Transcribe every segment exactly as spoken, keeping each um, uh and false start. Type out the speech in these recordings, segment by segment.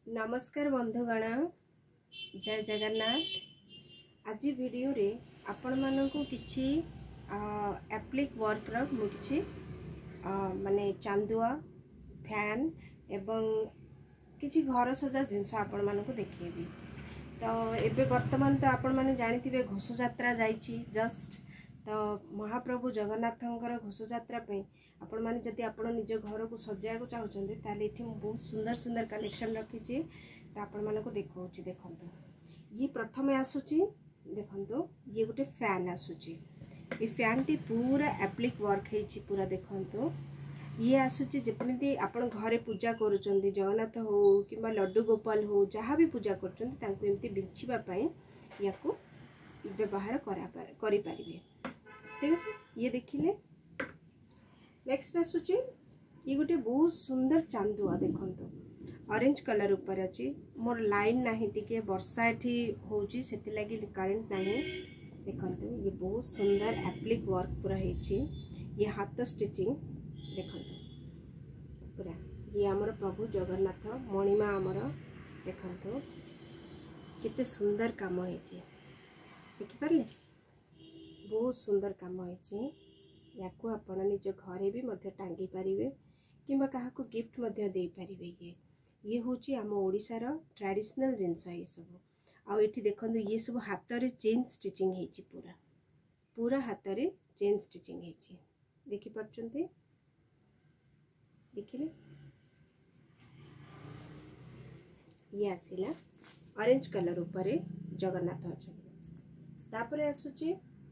नमस्कार बंधुगण, जय जगन्नाथ। आज वीडियो रे आपण मानकु किछि एप्लिक वर्क रो मु किछि माने चांदुआ फैन एवं किछि घर सजा जिनस आपण मानकु देखिबी। तो एबे वर्तमान तो आपण माने जानिथिबे घोष यात्रा जाईछि जस्ट। तो महाप्रभु जगन्नाथंकर घोष यात्रा पे आपण माने जदि आपण निज घर को सजाया को चाहउछन्ते ताले इठी बहुत सुंदर सुंदर कलेक्शन रखी छी। तो आपण मानको देखौछि देखंतु। ये प्रथमे आसुची देखंतु, ये गोटे फैन आसुची। ये फैन टी पूरा एप्लिक वर्क हेछि पूरा देखंतु। ये आसुची जेपनिति आपण घरे पूजा करूचंदी जगन्नाथ हो किबा लड्डू गोपाल हो जहाँ भी पूजा करूचंदी तांको एमती बिछिबा पई याको व्यवहार करा करि परिबे। ठीक है, ये देखिले। नेक्स्ट आसुची ये गोटे बहुत सुंदर चांदुआ देखंतु, ऑरेंज कलर ऊपर अछि। मोर लाइन नाही टिके वर्षा एठी होउची सेति लागि करंट नाही। देखंतु ये बहुत सुंदर एप्लिक वर्क पूरा हेछि। ये हाथ स्टिचिंग देखंतु पूरा। ये हमर प्रभु जगन्नाथ मणिमा हमर देखंतु केते सुंदर काम हेछि। देखि परले बहुत सुंदर काम हेछि। याको आपण निज घरे भी मध्य टांगी पारिबे किंबा काहाको गिफ्ट मध्य दे पारिबे। ये ये होची हम ओडिसा रो ट्रेडिशनल जिंस है सब। आ एठी देखंतु ये सब हाथ रे चेन स्टिचिंग हेछि पूरा पूरा हाथ रे चेन स्टिचिंग हेछि। देखि परचंते देखिले। ये आसिला ऑरेंज कलर ऊपर जगन्नाथ अछि। तापरे आसुची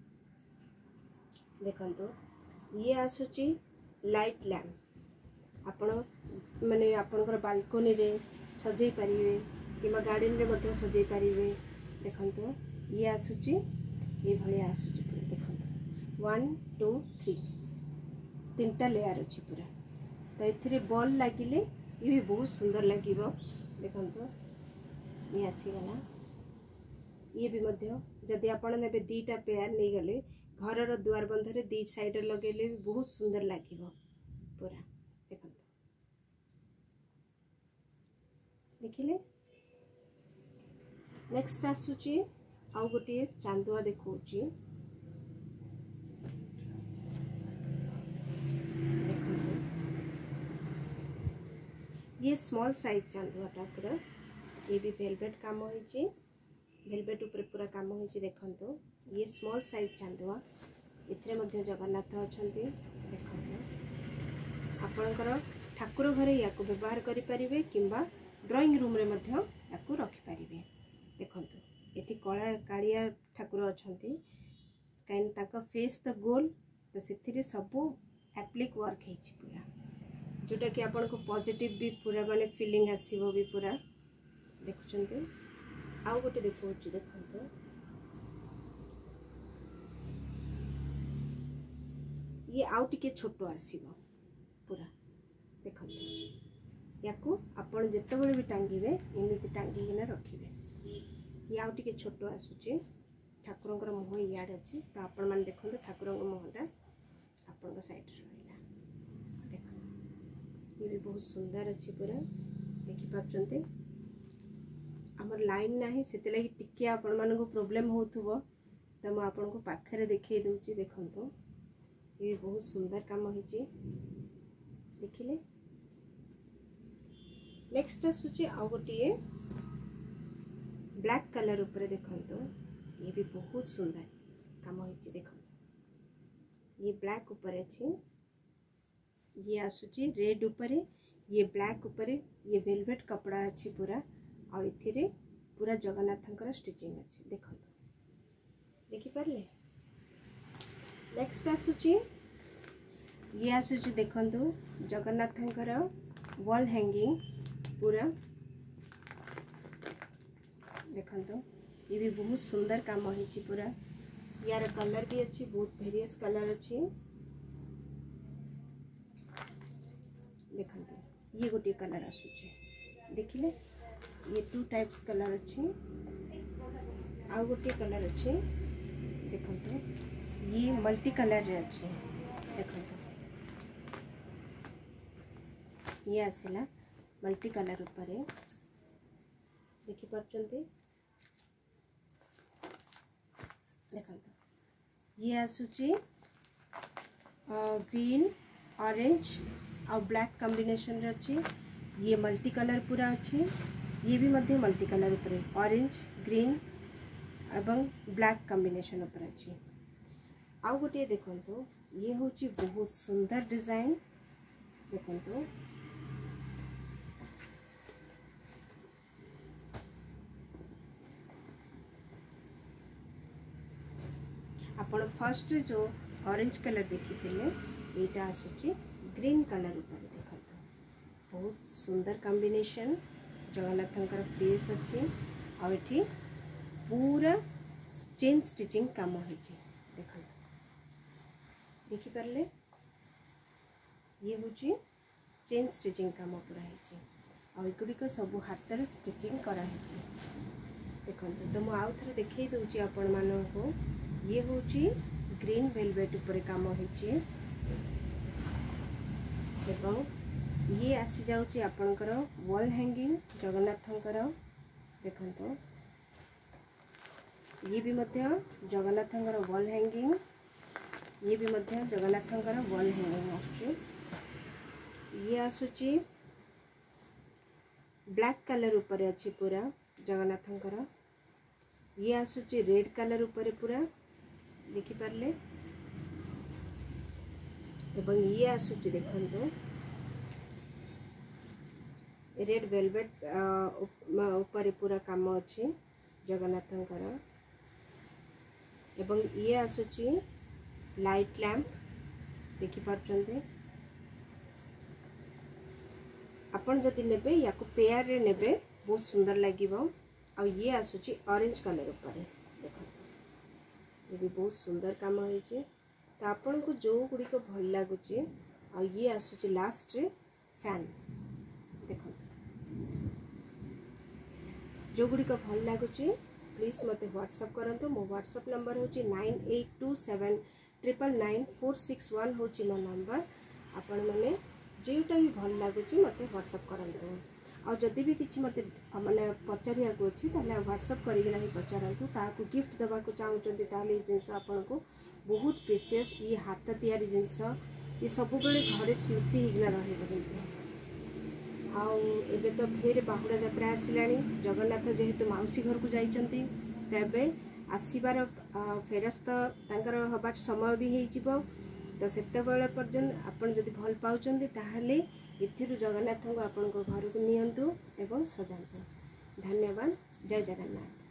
देखंतु ये आसुची लाइट लैम्प। आपण माने आपनकर बालकोनी रे सजै परिबे किबा गार्डन रे मध्ये सजै परिबे। देखंतु ये आसुची ये भली आसुची पूरा देखंतु वन टू थ्री तीनटा लेयर अछि पूरा। तो एथिरे बॉल लागिले ये भी बहुत सुंदर लागिबो। देखंतु ये आसी गला। ये भी मध्य जदि आपण नेबे दीटा पेयर नै गले घर द्वार बंधरे दी साइड लगेले भी बहुत सुंदर लागिबो पूरा। देखंतु देखिले। नेक्स्ट आसुची आउ गोटे चांदुआ देखौची। देखंतु ये स्मॉल साइज चांदुआटा पूरा। ये भी वेलवेट काम होईची, वेलवेट ऊपर पूरा काम होईची। देखंतु ये स्मॉल साइज चांदुआ इथरे मध्य जगन्नाथ अछंती। देखंतु आपनकर ठाकुर घरे याको व्यवहार करि परिबे किंबा ड्राइंग रूम रे मध्य याको रखि परिबे। देखंतु एठी कळा कालिया ठाकुर अछंती काइन ताका फेस त गोल तो सेथिरे सब एप्लिक वर्क हेछि पूरा, जोटा कि आपन को पॉजिटिव भी पूरा माने फीलिंग आसीबो भी पूरा। देखुचंती आउ गोटे देखौची। देखंतु ये आउ टिके छोटो आसीबो पूरा। देखंतु याको आपण जेतेबेले भी टांगीबे एमिति टांगी किना रखिबे। ये आउ टिके छोटो आसुची। ठाकुरंकर मुह याड अछि। तो आपण मान देखंतु ठाकुरंकर मुहटा आपण साइड रे रहइला। देखंतु ये भी बहुत सुंदर अछि पूरा। देखि पाछंते हमर लाइन नाही सेते लागि टिके आपण मान को प्रॉब्लम होथुबो। तो म आपण को पाखरे देखै दउची। देखंतु ये बहुत सुंदर काम होइची। देखिले। नेक्स्ट आसुची आ गोटे ब्लैक कलर ऊपर। देखंतु ये भी बहुत सुंदर काम होइची। देखंतु ये ब्लैक ऊपर अछि। ये आसुची रेड ऊपर, ये ब्लैक ऊपर, ये वेलवेट कपड़ा अछि पूरा। आ इथिरे पूरा जगन्नाथंकर स्टिचिंग अछि। देखंतु देखि परले। नेक्स्ट आसुची ये आसुची देखंतु जगन्नाथंकर वॉल हैंगिंग पूरा। देखंतु ये भी बहुत सुंदर काम होइची पूरा। यार कलर भी अच्छी, बहुत वेरियस कलर अच्छी। देखंतु ये गोटे कलर आसुची। देखिले ये टू टाइप्स कलर अच्छी। आ गोटे कलर अच्छी। देखंतु ये मल्टी कलर रे अच्छी। देखंतु ये आसिला मल्टी कलर ऊपर। देखि पारचंती देखंतु ये आसुची ग्रीन ऑरेंज और ब्लैक कॉम्बिनेशन रे अछि ये मल्टी कलर पूरा अछि ये भी मध्य मल्टी कलर ऊपर ऑरेंज ग्रीन एवं ब्लैक कॉम्बिनेशन ऊपर अछि आउ गोटे देखंतु ये होची बहुत सुंदर डिजाइन देखंतु आपण फर्स्ट जो ऑरेंज कलर देखी थिले एटा आसुची ग्रीन कलर ऊपर देखंतु बहुत सुंदर कॉम्बिनेशन जगन्नाथंकर फेस अछि आ एठी पूरा चेन स्टिचिंग काम होइछि देखंतु देखि परले ये होची चेन स्टिचिंग काम पूरा होइछि आ एकुडी को सब हाथ स्टिचिंग करा होइछि देखंतु तो मु आउ थरे देखै दउची आपण मानो को ये होची ग्रीन वेलवेट ऊपर काम होइछि एवं ये आसी जाउची आपनकर वॉल हैंगिंग जगन्नाथंकर देखंतु ये भी मध्य जगन्नाथंकर वॉल हैंगिंग ये भी मध्य जगन्नाथंकर वॉल हैंगिंग आछी ये आसुची ब्लैक कलर ऊपर अछि पूरा जगन्नाथंकर ये आसुची रेड कलर ऊपर पूरा देखि परले एवं ये आसुची देखंतु रेड वेलवेट ऊपर पूरा काम अछि जगन्नाथंकर एवं ये आसुची लाइट लैंप देखि पारचंते आपण जदि नेबे या को पेयर रे नेबे बहुत सुंदर लागिवो आ ये आसुची ऑरेंज कलर ऊपर देखंतु ये भी बहुत सुंदर काम होई छै तो आपण को जो गुडी को भल लागु छै आ ये आसुची लास्ट रे फैन देखंतु जो गुडी को भल लागु छै प्लीज मते व्हाट्सएप करंतु मो व्हाट्सएप नंबर होची nine eight two seven triple nine four six one होची मो नंबर आपण माने जेटा भी भल लागुची मते व्हाट्सएप करंतु आ जदि भी किछि मते माने पचारिया को अछि ताले व्हाट्सएप करिक नाही पचारंतु का को गिफ्ट दबा को चाहउचंती ताले जिंस आपण को बहुत प्रीशियस ये हाथ तयारी जिंस ये सब बेले घरे स्मृति हिगना रहइबो जंती आ एबे तो फेर बाहुडा यात्रा आसिलानी जगन्नाथ जेहेतु माउसी घर को जाइचंती तबे आसीबार फेरस्त तांकर हबाट समय भी हेइ जिवो तो सेते बेले पर्यंत आपण जदि भल पाउचंती ताहले इथिरु जगन्नाथ को आपण को घर को नियंतु एवं सजांतु धन्यवाद जय जगन्नाथ।